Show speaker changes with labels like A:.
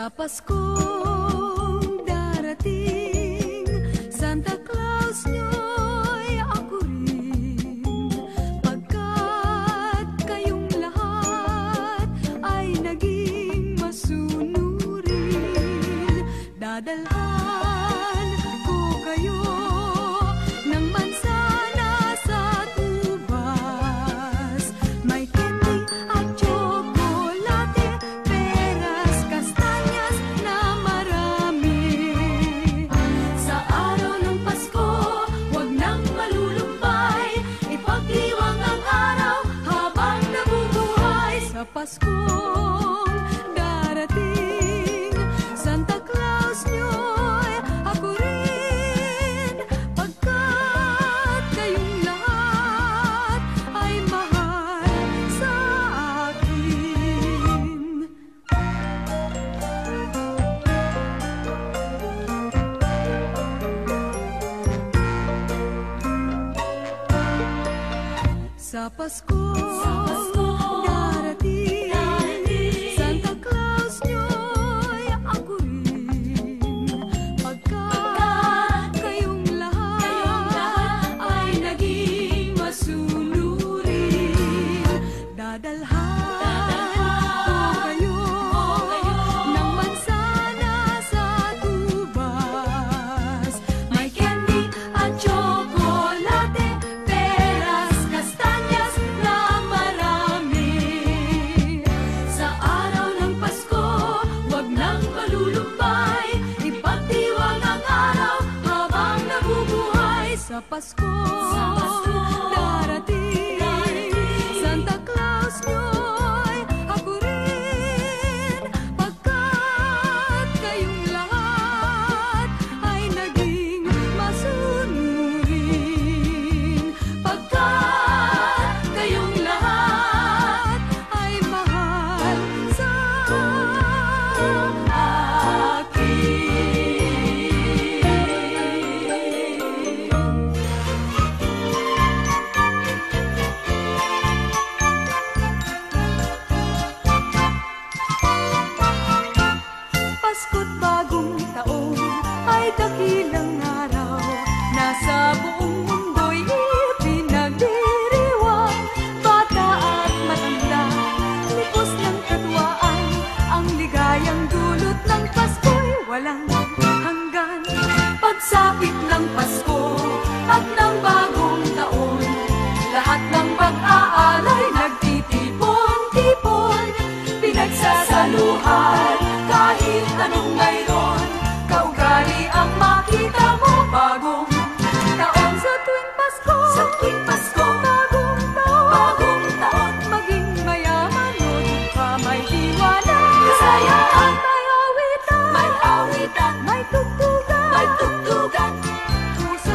A: Sa Paskong darating, Santa Claus nyo'y ako rin, pagkat kayong lahat ay naging masunurin. Dadalhan ko kayo ng mansana sa tubas, may candy at tsokolate, peras, kastanyas na marami. Sa araw ng Pasko, huwag nang malulumbay, ipagdiwang ang araw habang nabubuhay. Sa Paskong darating, Santa Claus nyo'y ako rin, pagkat kayong lahat ay mahal sa akin. Sa Paskong darating, Santa Claus nyo'y ako rin, pagkat kayong lahat ay naging masunurin. Dadalhan ko kayo ng mansana sa tubas, may candy at tsokolate, peras, kastanyas na marami. Sa araw ng Pasko, huwag nang malulumbay, ipagdiwang ang araw habang nabubuhay. Sa Pasko darating, Santa Claus nyo'y ako rin, pagkat kayong lahat ay naging masunurin. Pagkat kayong lahat ay mahal sa akin. Pasko't bagong taon ay dakilang araw na sa buong mundo'y ipinagdiriwang. Bata at matanda, lipos ng katwaan, ang ligayang dulot ng Pasko'y walang hanggan. Pagsapit ng Pasko at ng bagong taon, lahat ng pag-aalay nagtitipon-tipon, pinagsasaluhan kahit anong mayroon. Kaugali ang makita mo, bagong taon sa tuwing Pasko. Sa tuwing Pasko, bagong taon, maging mayaman o dukha, may diwana, kasayaan, may awitan, may tugtugan, puso